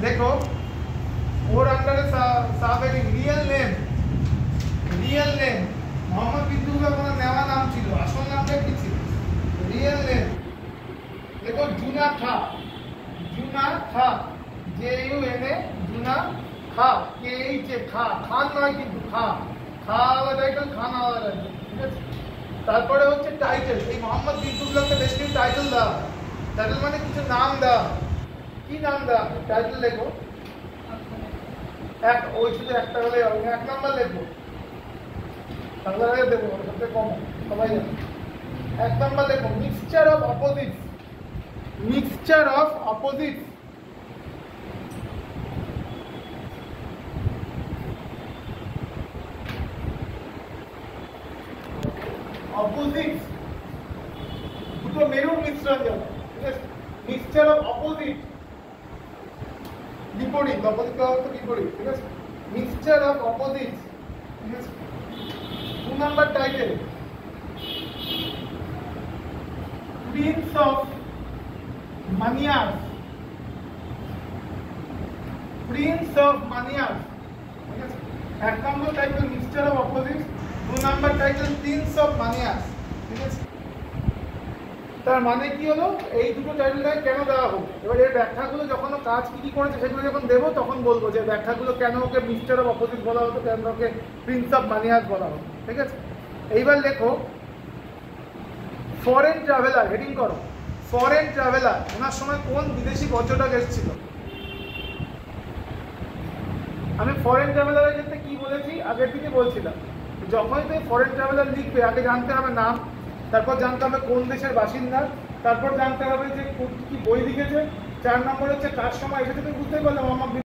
देखो ওর আন্ডারে সাবেরিং real name Mohammad বিদ্যুৎ কোনো নেওয়া নাম ছিল, আসল নামটা কি ছিল? Real name. দেখো জুনা খা JUNA জুনা খা KH খা, খান নয় কিন্তু খা আলাদা টাইটেল, খান আলাদা টাইটেল, ঠিক আছে? তারপরে হচ্ছে টাইটেল। এই মোহাম্মদ বিদ্যুৎকে বেশ কিছু টাইটেল দেওয়া, টাইটেল মানে কিছু নাম দেওয়া। কি নাম দেওয়া? টাইটেল লেখো ওই শুধু একটা হলে 1 নাম্বার লেখো, বাংলা হয়ে দেবো সবচেয়ে কম সবাই জানে। 1 নাম্বার লেখো মিক্সচার অফ অপোজিটস। অপোজিটস দুটো মেরুর মিশ্রণ যাবে, ঠিক আছে? মিক্সচার অফ অপোজিট, বিপরীত, অপোজিট অর্থ বিপরীত, ঠিক আছে? মিক্সচার অফ অপোজিটস, ঠিক আছে? 2 number title prince of manias, ঠিক আছে? 1 number title mixture of opposites, 2 number title prince of manias, ঠিক আছে? তার মানে কি হলো? এই দুটো টাইটেল কেন দেওয়া হোক, এবার এর ব্যাখ্যাগুলো যখন কাজ কি করেছে সেগুলো যখন দেবো তখন বলবো যে ব্যাখ্যাগুলো কেন ওকে মিক্সচার অফ অপোজিট বলা হতো, কেন ওকে প্রিন্স অফ মানিয়াস বলা হতো, ঠিক আছে? এইবার লেখো ফরেন ট্রাভেলার, হেডিং করো ফরেন ট্রাভেলার। ওনার সময় কোন বিদেশি পর্যটক এসেছিল? আমি ফরেন ট্রাভেলারের ক্ষেত্রে কি বলেছি আগের দিকে বলছিলাম, যখনই তুমি ফরেন ট্রাভেলার লিখবে আগে জানতে হবে নাম, তারপর জানতে হবে কোন দেশের বাসিন্দা, তারপর জানতে হবে যে কি বই লিখেছে, 4 নম্বর হচ্ছে কার সময় এসেছে। তুমি বুঝতেই পারলে মোহাম্মদ